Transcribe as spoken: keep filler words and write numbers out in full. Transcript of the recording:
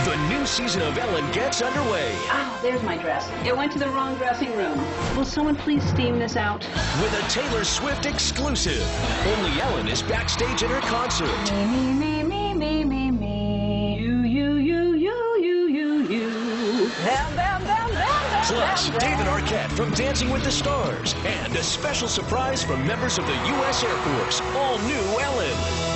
The new season of Ellen gets underway. Oh, there's my dress. It went to the wrong dressing room. Will someone please steam this out? With a Taylor Swift exclusive. Only Ellen is backstage at her concert. Me, me, me, me, me, me. You, you, you, you, you, you, you. Bam, bam, bam, bam, Plus, bam, David bam. Arquette from Dancing with the Stars. And a special surprise from members of the U S Air Force. All new Ellen.